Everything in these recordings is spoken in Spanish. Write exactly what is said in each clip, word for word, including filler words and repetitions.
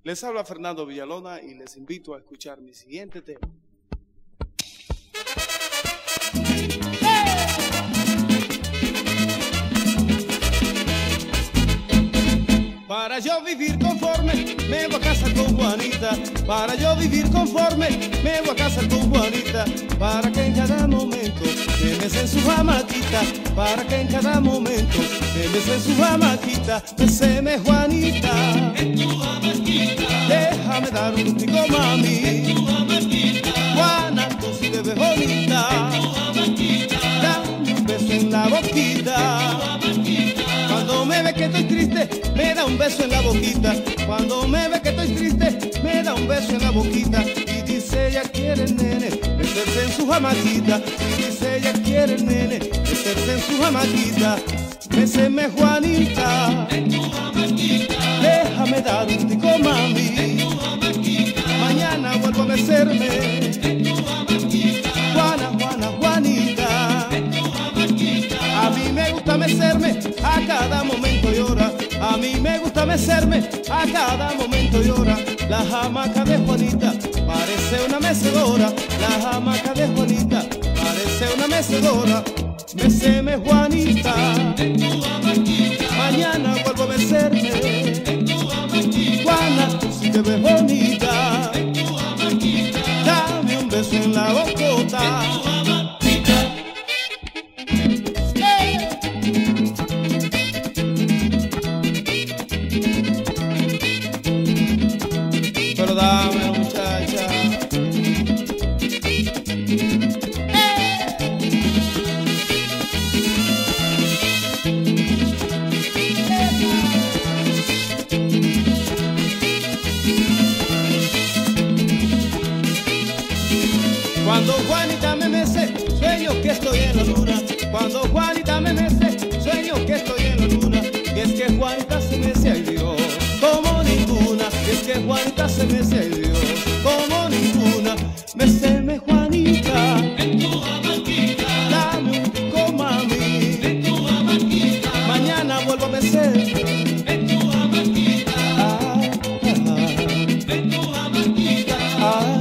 Les habla Fernando Villalona y les invito a escuchar mi siguiente tema. Para yo vivir conforme, me voy a casar con Juanita. Para yo vivir conforme, me voy a casar con Juanita. Para que en cada momento me bese en su jamaquita. Para que en cada momento me bese en su jamaquita. Beseme, Juanita, en tu jamaquita. Déjame dar un gustico, mami, en tu jamaquita. Juana, tú sí te ves bonita, en tu jamaquita. Dame un beso en la boquita. Cuando me ve que estoy triste, me da un beso en la boquita. Cuando me ve que estoy triste, me da un beso en la boquita. Y dice ella quiere el nene meterse en su jamaquita. Y dice ella quiere el nene meterse en su jamaquita. Béseme, Juanita, en tu jamaquita. Déjame dar un tico, mami, en tu jamaquita. Mañana vuelvo a mecerme en tu jamaquita. Juana, Juana, Juanita, en tu jamaquita. A mí me gusta mecerme a cada momento y hora. A mí me gusta mecerme a cada momento y hora. La hamaca de Juanita parece una mecedora. La hamaca de Juanita parece una mecedora. Meseme, Juanita, en tu jamaquita. Mañana vuelvo a mecerme en tu jamaquita. Juana, tú sí te ves bonita, en tu jamaquita. Dame un beso en la bocota, en tu jamaquita. Pero dame, muchacha. Cuando Juanita me mece, sueño que estoy en la luna. Cuando Juanita me mece, sueño que estoy en la luna. Y es que Juanita se mece, ay Dios, como ninguna. Y es que Juanita se mece, ay Dios, como ninguna. Meseme, Juanita, en tu jamaquita. Dame un pico, mami, en tu jamaquita. Mañana vuelvo a mecerme en tu jamaquita. Ah, ah, en tu jamaquita. Ah,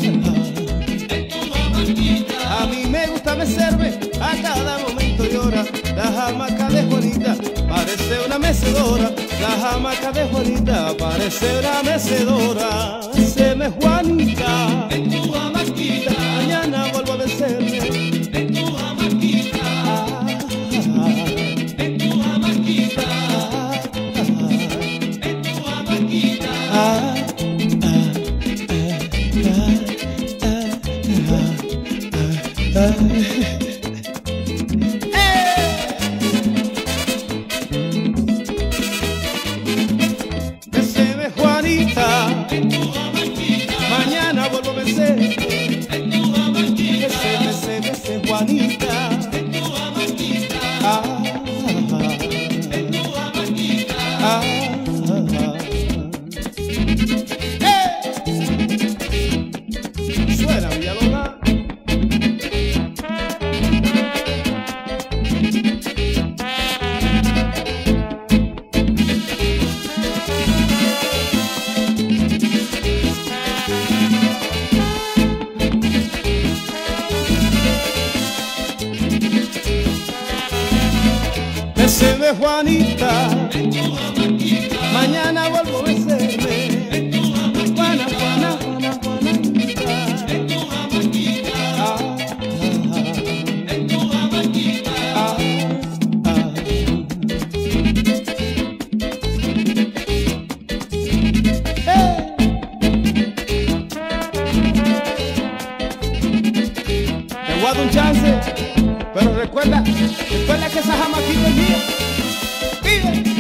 a mí me gusta mecerme a cada momento y hora. La hamaca de Juanita parece una mecedora. La hamaca de Juanita parece una mecedora. Beseme, Juanita, en tu jamaquita. Mañana vuelvo a besarme en tu jamaquita. Ah, ah, en tu jamaquita. Ah, ah, en tu jamaquita. Ah, Beseme, Juanita, en tu jamaquita. Mañana vuelvo a besarme en tu jamaquita. Bese, bese, bese, Juanita, en tu jamaquita. Ah, en tu jamaquita. Ah, eh. Suena Villalona. Beseme, Juanita, en tu jamaquita. Mañana vuelvo a besarme en tu jamaquita. Juana, Juana, Juana, Juanita, en tu jamaquita. Ah, ah, en tu jamaquita. Ah, ah. Hey. Te voy a dar un chance, pero recuerda, recuerda que esa jamaquita es mía. Vive.